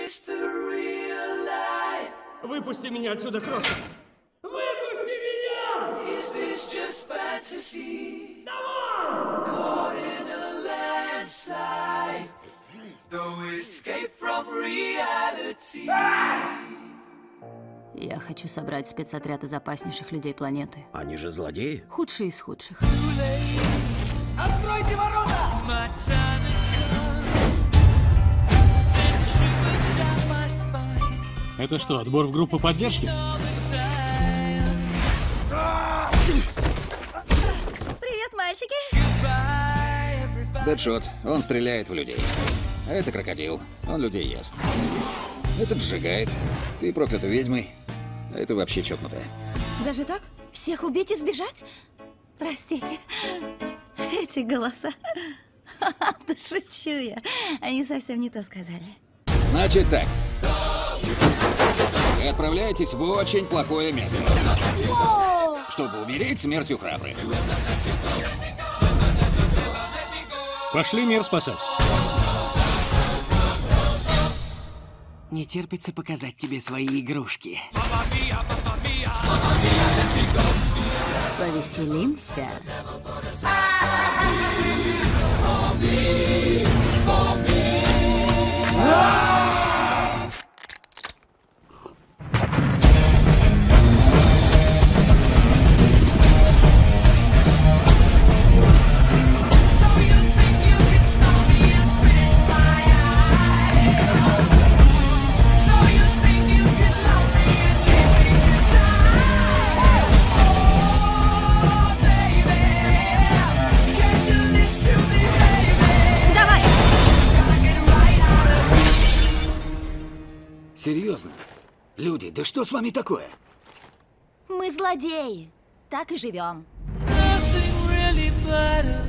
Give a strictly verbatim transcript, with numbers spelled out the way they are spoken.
Выпусти меня отсюда, крошка! Выпусти меня! Я хочу собрать спецотряд из опаснейших людей планеты. Они же злодеи? Худшие из худших. Откройте ворота! Это что, отбор в группу поддержки? Привет, мальчики! Дэдшот, он стреляет в людей. А это крокодил, он людей ест. Этот сжигает. Ты проклята ведьмой, а это вообще чокнутая. Даже так? Всех убить и сбежать? Простите. Эти голоса. Да шучу я. Они совсем не то сказали. Значит так. Вы отправляетесь в очень плохое место. Чтобы умереть смертью храбрых. Пошли мир спасать. Не терпится показать тебе свои игрушки. Повеселимся. Серьезно? Люди, да что с вами такое? Мы злодеи. Так и живем. Nothing really matters.